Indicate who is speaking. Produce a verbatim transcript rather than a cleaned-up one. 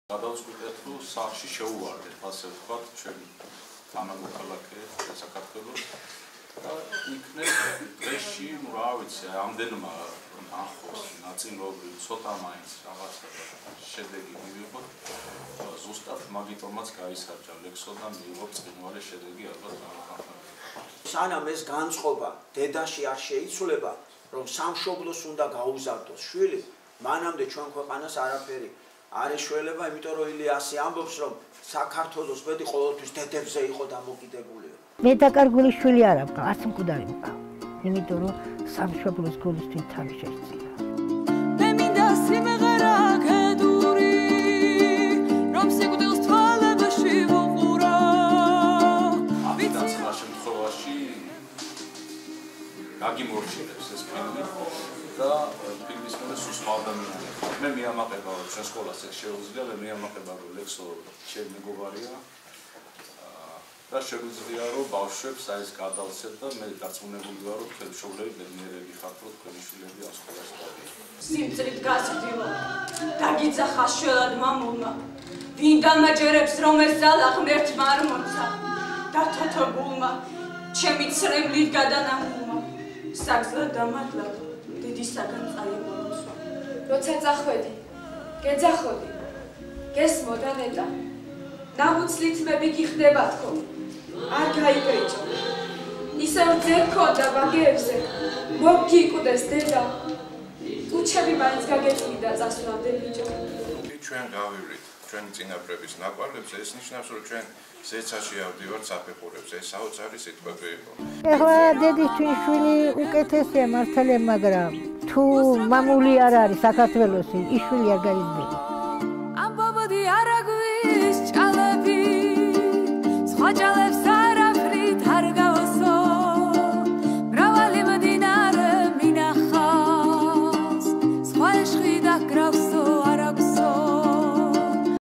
Speaker 1: გადავწყვიტეთ, რომ სახში შევუვარდეთ, ასე ვთქვათ, ჩვენი თანამოქალაქე საქართველოს და იქნებ დღეში, ну რა ვიცი, ამდენმა ახლოს ნაწილობრივ ცოტა მაინც რაღაცა შედეგი მივიღოთ. ზუსტად მაგიტომაც გაისარჯა ლექსო და მიიღო ბრწყინვალე შედეგი ალბათ გამახსენებელი.
Speaker 2: სანამ ეს განწყობა დედაში არ შეიცვლება, რომ სამშობლოს უნდა გაუზარდოს შვილი, მანამდე ჩვენ ქვეყანას არაფერი არ ეშველება, იმიტომ რომ ილიასი ამბობს, რომ საქართველოს ბედი ყოველთვის დედებზე იყო დამოკიდებული.
Speaker 3: მე დაკარგული შვილი არ აქვს, არც მკვდარი მყავს. იმიტომ რომ სამშობლოს გულისთვის თავი შეეცია.
Speaker 4: მე მინდა სიმღერა გედური, რომ სიკვდილს თვალებში ვუყურო.
Speaker 1: ამიტომ ამ შემთხვევაში გაგიმორჩილებს ეს ფილმი და ფილმის მერე სულ სხვა ადამიანი. მე მიამაყება ჩვენ სკოლას ეს შეუძლია, მე მიამაყება რომ ლექსო ჩემი მეგობარია და შეგვიძლია რომ ბავშვებს აი ეს გადავცეთ და მე დარწმუნებული ვარ რომ თქვენ მშობლები ბედნიერები ხართ რომ თქვენი შვილები ამ სკოლაში დავიწყოთ.
Speaker 5: სიმწრით გასვდიო დაგიძახა შველად მამულმა ვინ დამაჯერებს რომ ეს ზალა ღმერთმა არ მომცა და თოთოგულმა ჩემი ცრემლით გადანამულმა საგზლად დამადლა დიდისაგან წაიმოწვა.
Speaker 6: როცა წახვედი გეძახოდი გესმოდა ნეტა ნამუცლით მე გიხდება თქო არ გაიბეჭო ისევ ძერ ქონდა ბაგეებზე მოგიკვდეს დედა ტუჩები მაინც გაგეწმიდა წასვლამდე ბიჭო.
Speaker 7: ჩვენ გავივლით ჩვენი წინაპრების ნაკვალებზე, ეს ნიშნავს რომ ჩვენ ზეცაში ავდივართ საფეხურებზე, ეს საოცარი სიტყვები იყო.
Speaker 3: ეხლა დედისთვის შვილი უკეთესია მართალია, მაგრამ თუ მამული არ არის საქართველოსი, ის შვილი არ გაიზრდება.